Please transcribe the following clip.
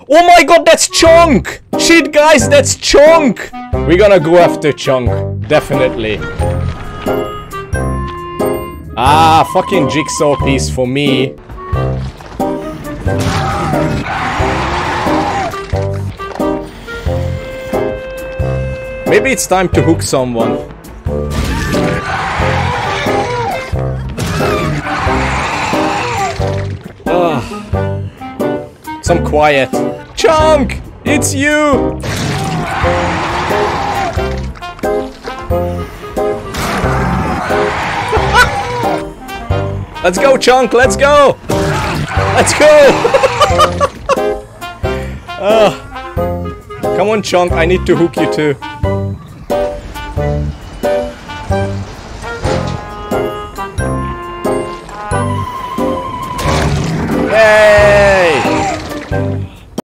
Oh my god, that's Chunk! Shit, guys, that's Chunk! We're gonna go after Chunk. Definitely. Ah, fucking jigsaw piece for me. Maybe it's time to hook someone. Some quiet. Chunk! It's you! Let's go, Chunk! Let's go! Let's go! Come on, Chunk. I need to hook you too.